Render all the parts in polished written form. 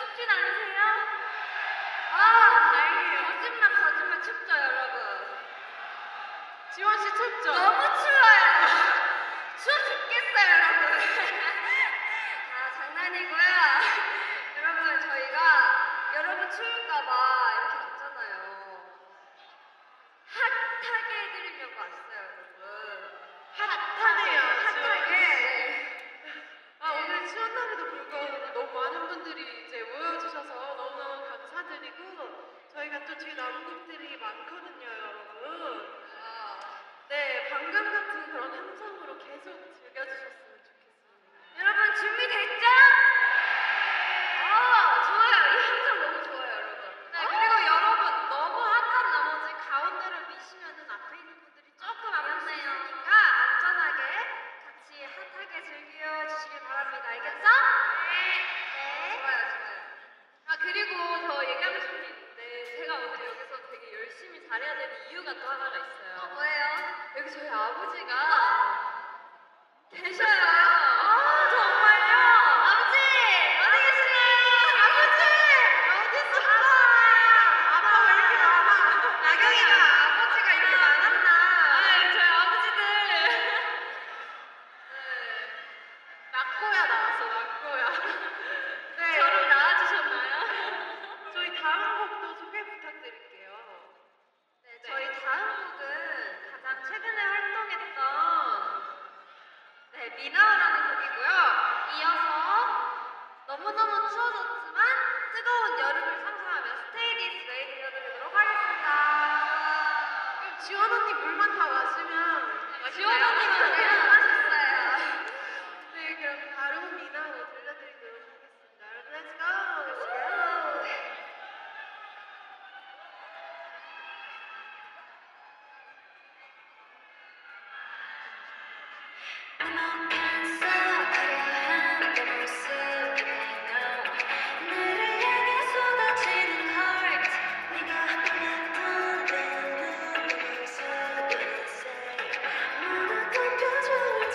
춥진 않으세요? 아, 다행이에요. 거짓말 춥죠, 여러분? 지원 씨 춥죠? 너무 추워요. 추워 죽겠어요, 여러분. 아, 장난이고요. 여러분, 저희가 여러분 추울까봐 이렇게 왔잖아요. 핫하게 해드리려고 왔어요, 여러분. 핫하네요. 핫하게. 오늘 추운 날에도 불구하고 너무 많은 분들이 이제 모여주셔서 너무너무 감사드리고 저희가 또 뒤에 남은 곡들이 많거든요, 여러분. 네, 방금 같은 그런 함성으로 계속 즐겨주셨으면 좋겠습니다. 여러분 준비됐죠? 좋아요. 이 함성 너무 좋아요, 여러분. 네, 그리고 여러분 너무 핫한 나머지 가운데로 미시면은 앞에 있는 분들이 조금 아플 수 있으니까 안전하게 같이 핫하게 즐겨주시길 바랍니다. 알겠죠? 네. 좋아요. 그리고 저 얘기하고 싶은 게 있는데 제가 오늘 여기서 되게 열심히 잘해야 되는 이유가 또 하나가 있어요. 뭐예요? 여기 저희 아버지가 계셔요. 정말요? 아버지! 어디 계시나요? 아버지! 어디 있어? 아빠 왜 이렇게 많아? 나경이가 아버지가 이렇게 많았나? 저희 아버지들. 낙고야 나왔어, 낙고야. 네. 저를 낳아주셨나요? 저희 다음 곡도 소개 부탁드릴게요. 네, 저희 다음 곡은 가장 최근에 활동했던 미나라는 곡이고요. 이어서 너무너무 추워졌지만 뜨거운 여름을 상상하며 Stay This Way 들려드리도록 하겠습니다. 그럼 지원 언니 물만 다 마시면 지원 언니는 왜 안 하셨어요? 네, 그럼 바로 미나로 들려드리도록 하겠습니다. 여러분, let's go! 무릇한 표정을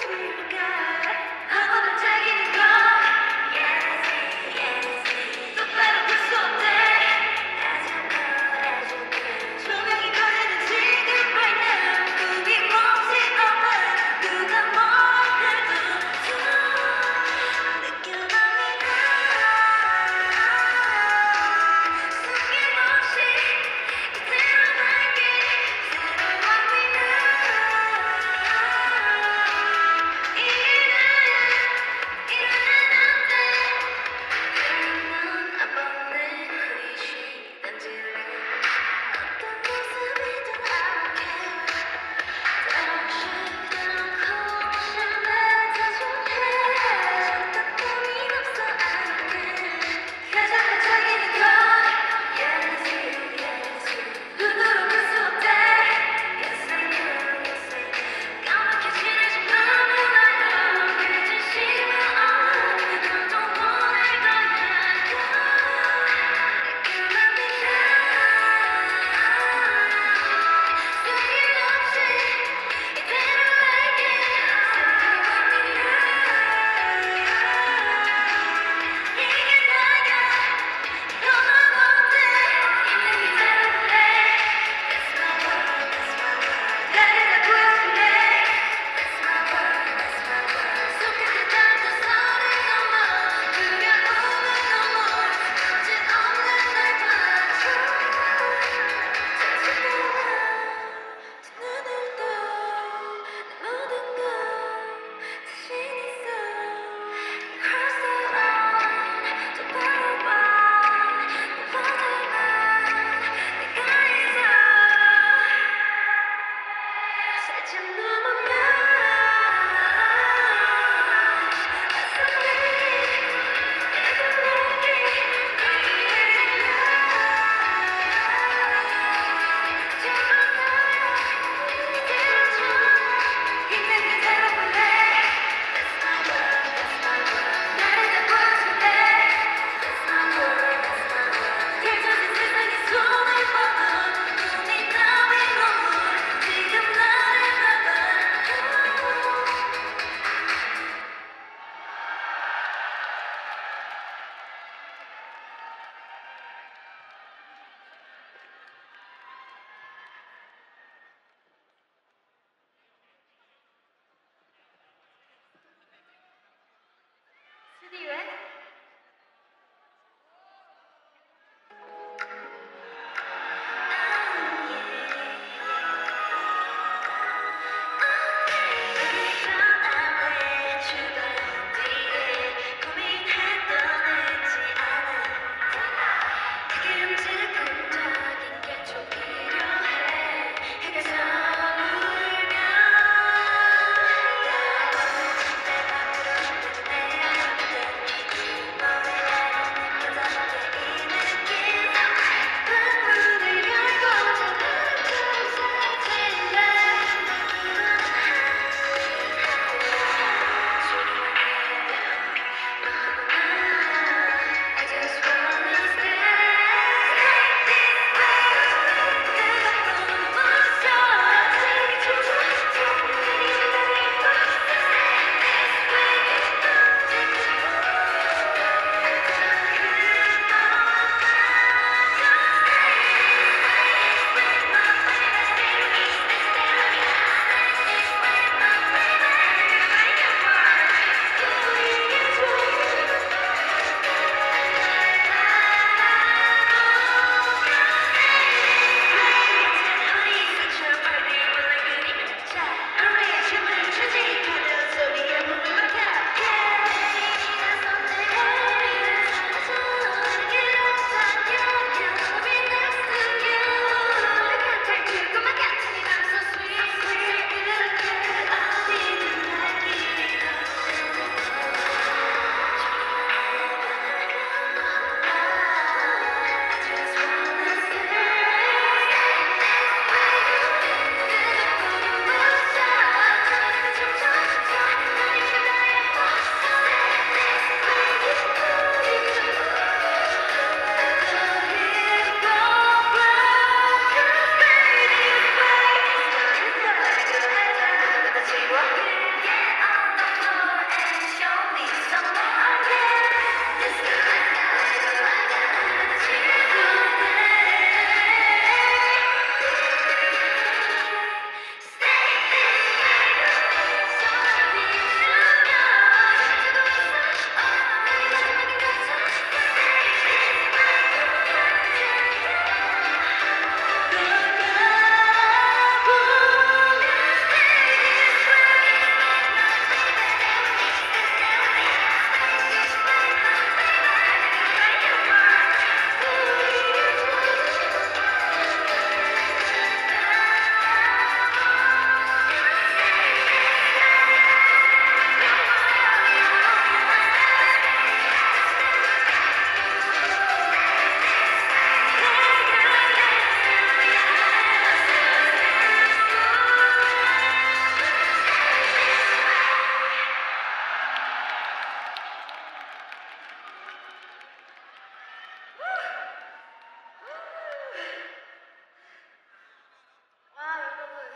와, 여러분.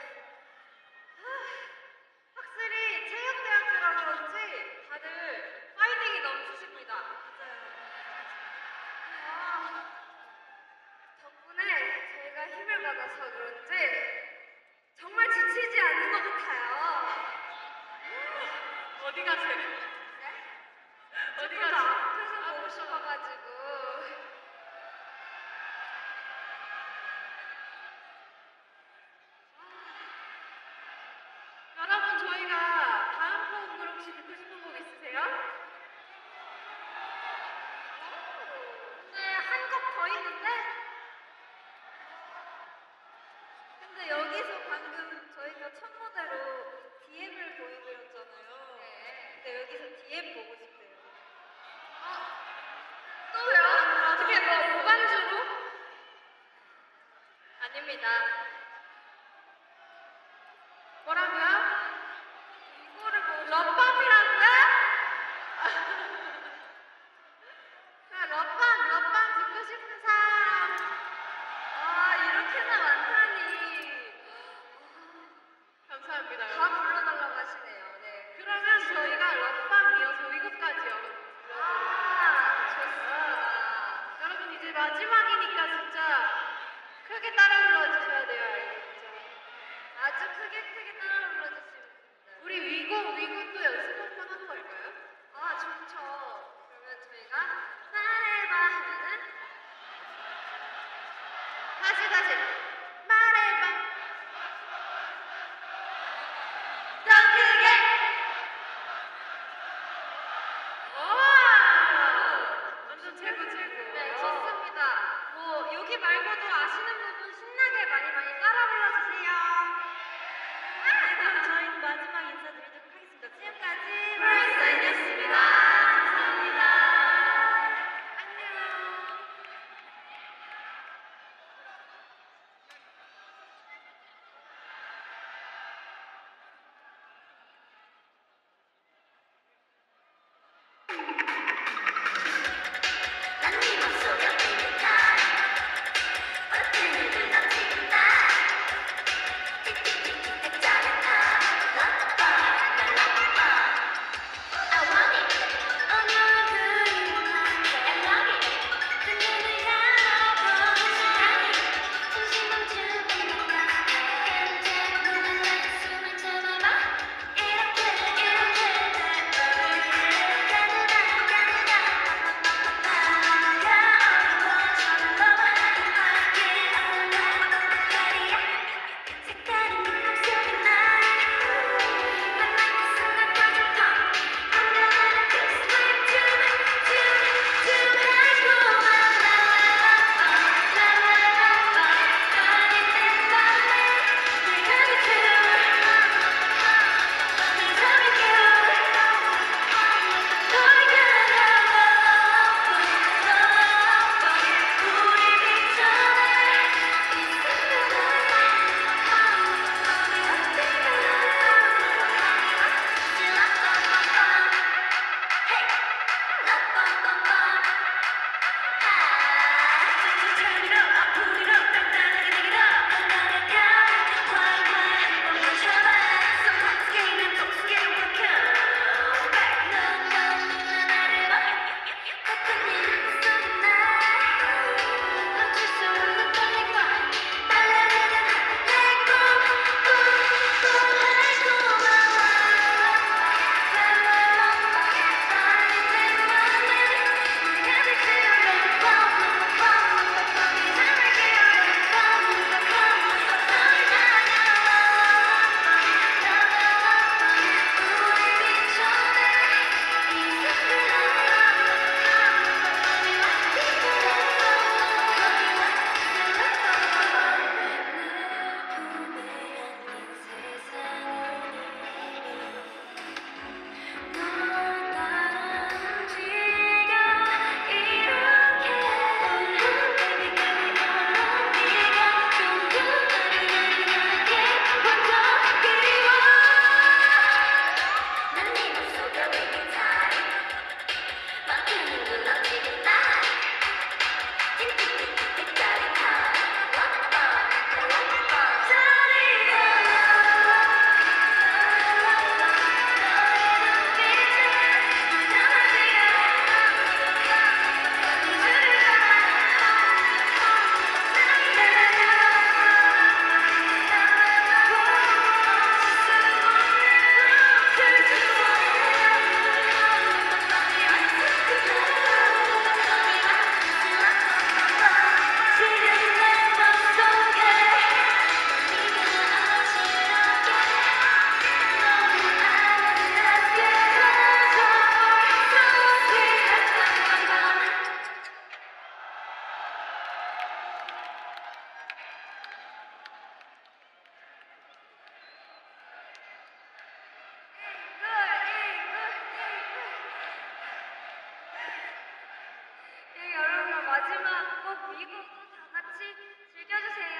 확실히 체육대학교라 그런지 다들 파이팅이 넘치십니다. 아, 덕분에 저희가 힘을 받아서 그런지 정말 지치지 않는 것 같아요. 어디 가세요? 네? 어디 조금 더 가세요? 앞에서 보고 싶어가지고. 여러분, 저희가 다음 곡으로 혹시 듣고 싶은 곡 있으세요? 네, 한 곡 더 있는데? 근데 여기서 방금 저희가 첫 무대로 DM을 보여드렸잖아요. 네. 근데 여기서 DM 보고 싶대요. 또요? 어떻게 뭐 무반주로? 아닙니다. 뭐라고요? 이거를 뭐 럽밤이라고요? 자, 럽밤 듣고 싶은 사람. 아, 이렇게나 많다니. 감사합니다. 다 여러분. 불러달라고 하시네요. 네. 그러면 저희가 럽밤 이어서 이것까지요. 아, 좋습니다. 여러분, 이제 마지막이니까 진짜 크게 따라 불러주셔야 돼요. 알겠죠? 아주 크게 따라 불러주시면 됩니다. 우리 위곡도 연습 한번 하는 걸까요? 아, 좋죠. 그러면 저희가 말해봐 하면은 다시 말해봐. 더 크게! 와! 완전 최고. 네, 좋습니다. 뭐 여기 말고도 아시는 부분 신나게 많이 따라 불러주세요. 네, 그럼 저희는 마지막 인사드리도록 하겠습니다. 지금까지 브라이스였습니다. 감사합니다. 안녕. 마지막 곡 미국도 다 같이 즐겨주세요.